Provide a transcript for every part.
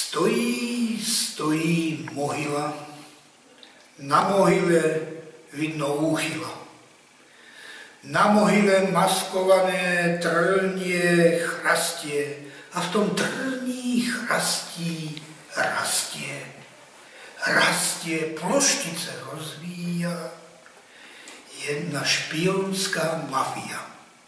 Stojí mohyla, na mohyle vidno úchyla. Na mohyle maskované trnie chrastie a v tom trní chrastí rastie. Rastie, ploštice rozvíja jedna špionská mafia.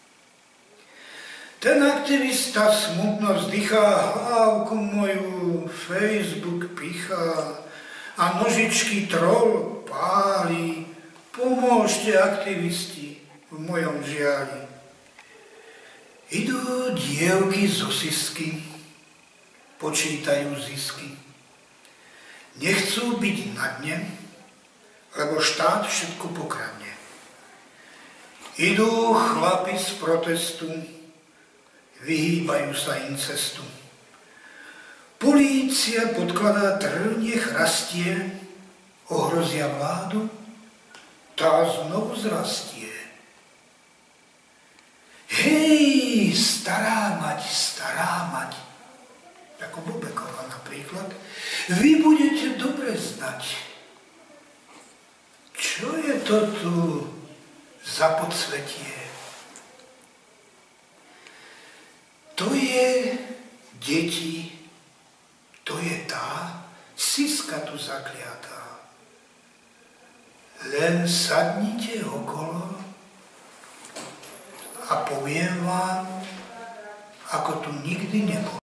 Ten aktivista smutno vzdychá, hlávku moju Facebook pichá a nožičky troll páli. Pomôžte, aktivisti, v mojom žiali. Idú dievky z osisky, počítajú zisky. Nechcú byť na dne, lebo štát všetko pokradne. Idú chlapi z protestu, vyhýbajú sa incestu. Polícia podkladá trnie chrastie, ohrozia vládu, tá znovu zrastie. Hej, stará mať, ako Bobekova napríklad, vy budete dobre znať. Čo je to tu za podsvetie? To je, deti, to je tá Siska tu zakliatá. Len sadnite okolo a poviem vám, ako tu nikdy nebolo.